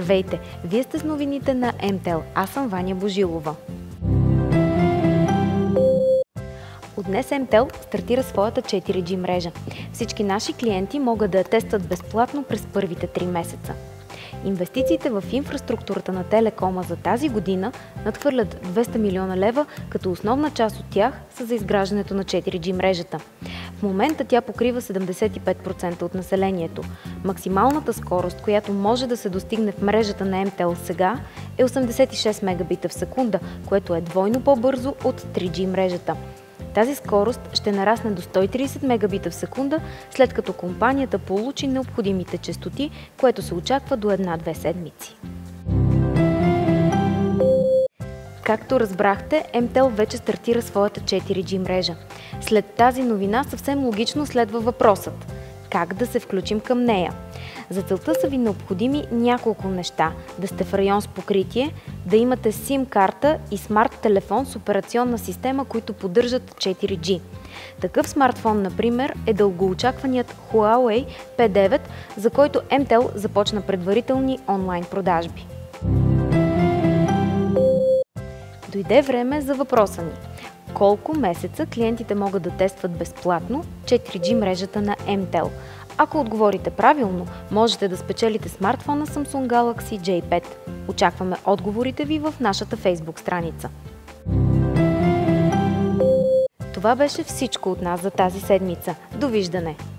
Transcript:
Здравейте! Вие сте с новините на МТЕЛ. Аз съм Ваня Божилова. От днес МТЕЛ стартира своята 4G мрежа. Всички наши клиенти могат да я тестват безплатно през първите 3 месеца. Инвестициите в инфраструктурата на Телекома за тази година надхвърлят 200 милиона лева, като основна част от тях са за изграждането на 4G мрежата. В момента тя покрива 75% от населението. Максималната скорост, която може да се достигне в мрежата на МТЕЛ сега, е 86 мегабита в секунда, което е двойно по-бързо от 3G мрежата. Тази скорост ще нарасне до 130 мегабита в секунда, след като компанията получи необходимите честоти, което се очаква до 1-2 седмици. Както разбрахте, МТЕЛ вече стартира своята 4G мрежа. След тази новина съвсем логично следва въпросът: как да се включим към нея? За целта са ви необходими няколко неща: да сте в район с покритие, да имате SIM карта и смарт телефон с операционна система, които поддържат 4G. Такъв смартфон, например, е дългоочакваният Huawei P9, за който МТЕЛ започна предварителни онлайн продажби. Дойде време за въпроса ни: колко месеца клиентите могат да тестват безплатно 4G мрежата на МТЕЛ? Ако отговорите правилно, можете да спечелите смартфона Samsung Galaxy J5. Очакваме отговорите ви в нашата Facebook страница. Това беше всичко от нас за тази седмица. Довиждане!